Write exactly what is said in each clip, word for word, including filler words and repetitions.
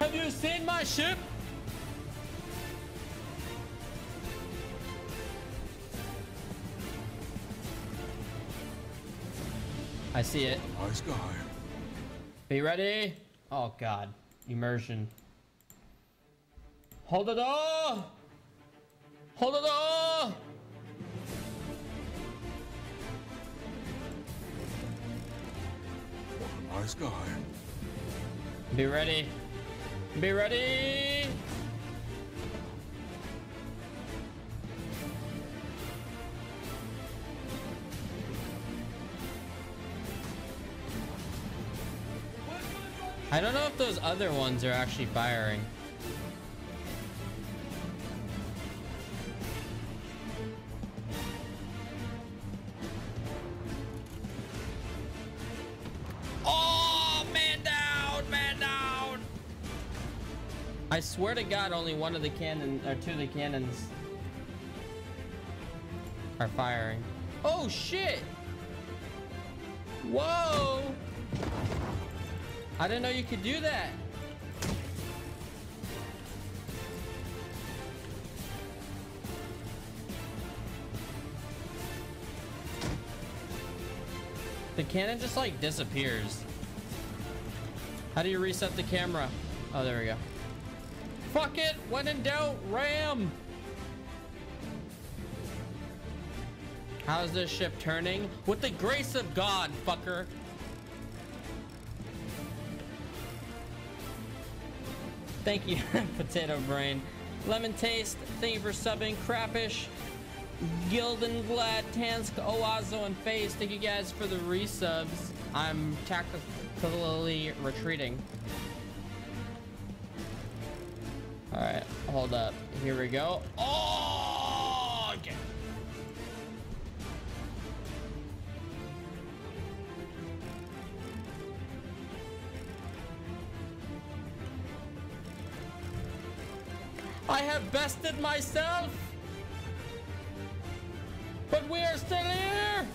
Have you seen my ship? I see it. Nice guy. Be ready. Oh God, immersion. Hold the door. Hold the door. What a nice guy. Be ready. Be ready. I don't know if those other ones are actually firing. Oh, man down, man down. I swear to God, only one of the cannon or two of the cannons are firing. Oh shit. Whoa. I didn't know you could do that. The cannon just like disappears. How do you reset the camera? Oh, there we go. Fuck it. When in doubt, ram. How's this ship turning? With the grace of God, fucker. Thank you, Potato Brain. Lemon Taste, thank you for subbing. Crappish, Gildan Glad, Tansk, Oazo, and FaZe, thank you guys for the resubs. I'm tactically retreating. Alright, hold up. Here we go. Oh, okay. I have bested myself, but we are still here.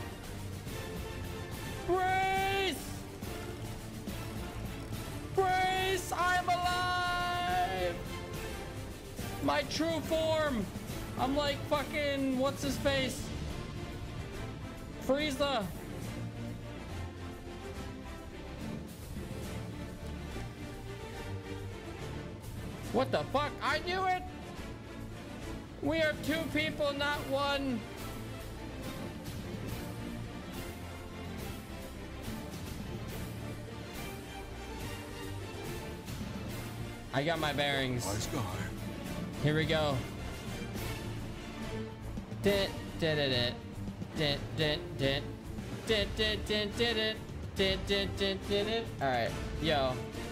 Brace! Brace! I am alive! My true form! I'm like fucking, what's his face? Frieza! What the fuck? I knew it! We are two people, not one. I got my bearings. Nice guy. Here we go. Dit dit dit dit dit dit dit dit dit dit dit dit dit dit dit. All right, yo.